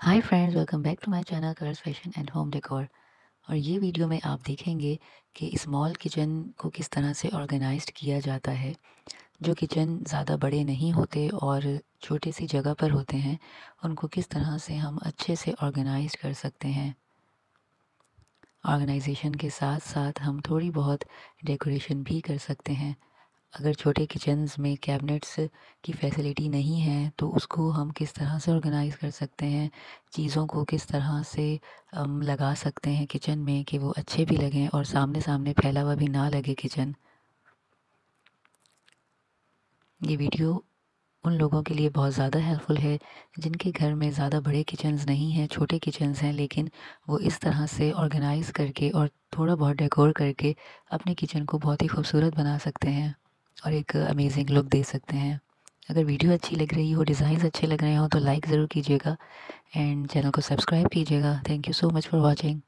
Hi friends, welcome back to my channel colours fashion and home decor. और ये video में आप देखेंगे कि स्मॉल किचन को किस तरह से ऑर्गेनाइज्ड किया जाता है। जो किचन ज़्यादा बड़े नहीं होते और छोटी सी जगह पर होते हैं, उनको किस तरह से हम अच्छे से ऑर्गेनाइज कर सकते हैं। ऑर्गेनाइजेशन के साथ साथ हम थोड़ी बहुत डेकोरेशन भी कर सकते हैं। अगर छोटे किचन्स में कैबिनेट्स की फैसिलिटी नहीं है तो उसको हम किस तरह से ऑर्गेनाइज़ कर सकते हैं, चीज़ों को किस तरह से लगा सकते हैं किचन में कि वो अच्छे भी लगें और सामने सामने फैला हुआ भी ना लगे किचन। ये वीडियो उन लोगों के लिए बहुत ज़्यादा हेल्पफुल है जिनके घर में ज़्यादा बड़े किचन्स नहीं हैं, छोटे किचन्स हैं, लेकिन वो इस तरह से ऑर्गेनाइज़ करके और थोड़ा बहुत डेकोर करके अपने किचन को बहुत ही खूबसूरत बना सकते हैं और एक अमेजिंग लुक दे सकते हैं। अगर वीडियो अच्छी लग रही हो, डिज़ाइंस अच्छे लग रहे हो तो लाइक ज़रूर कीजिएगा एंड चैनल को सब्सक्राइब कीजिएगा। Thank you so much for watching.